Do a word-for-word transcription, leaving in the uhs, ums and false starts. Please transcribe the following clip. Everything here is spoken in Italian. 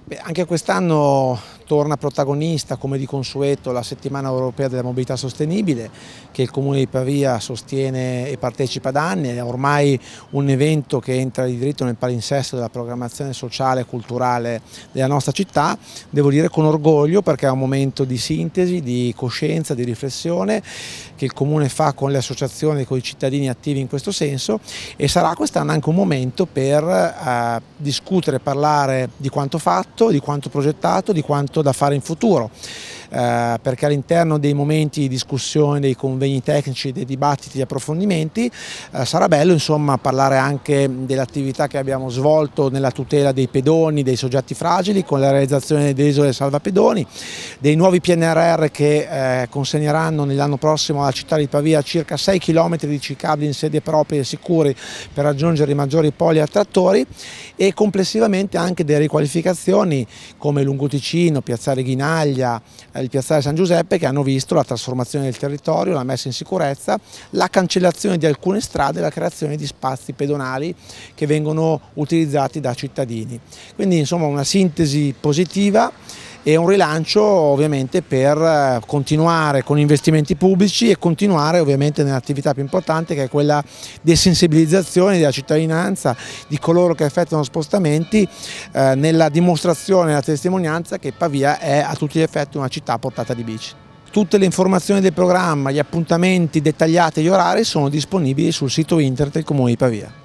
Beh, anche quest'anno torna protagonista, come di consueto, la Settimana Europea della Mobilità Sostenibile, che il Comune di Pavia sostiene e partecipa da anni. È ormai un evento che entra di diritto nel palinsesto della programmazione sociale e culturale della nostra città. Devo dire con orgoglio, perché è un momento di sintesi, di coscienza, di riflessione che il Comune fa con le associazioni e con i cittadini attivi in questo senso, e sarà quest'anno anche un momento per eh, discutere e parlare di quanto fatto, di quanto progettato, di quanto da fare in futuro, eh, perché all'interno dei momenti di discussione, dei convegni tecnici, dei dibattiti, degli approfondimenti, eh, sarà bello insomma parlare anche delle attività che abbiamo svolto nella tutela dei pedoni, dei soggetti fragili, con la realizzazione delle isole salvapedoni, dei nuovi P N R R che eh, consegneranno nell'anno prossimo alla città di Pavia circa sei chilometri di ciclabili in sedie proprie e sicuri per raggiungere i maggiori poli attrattori, e complessivamente anche delle riqualificazioni come Lungo Ticino, Piazzale Ghinaglia, il Piazzale San Giuseppe, che hanno visto la trasformazione del territorio, la messa in sicurezza, la cancellazione di alcune strade e la creazione di spazi pedonali che vengono utilizzati da cittadini. Quindi insomma una sintesi positiva e un rilancio ovviamente per continuare con investimenti pubblici e continuare ovviamente nell'attività più importante, che è quella di sensibilizzazione della cittadinanza, di coloro che effettuano spostamenti, eh, nella dimostrazione e la testimonianza che Pavia è a tutti gli effetti una città a portata di bici. Tutte le informazioni del programma, gli appuntamenti dettagliati e gli orari sono disponibili sul sito internet del Comune di Pavia.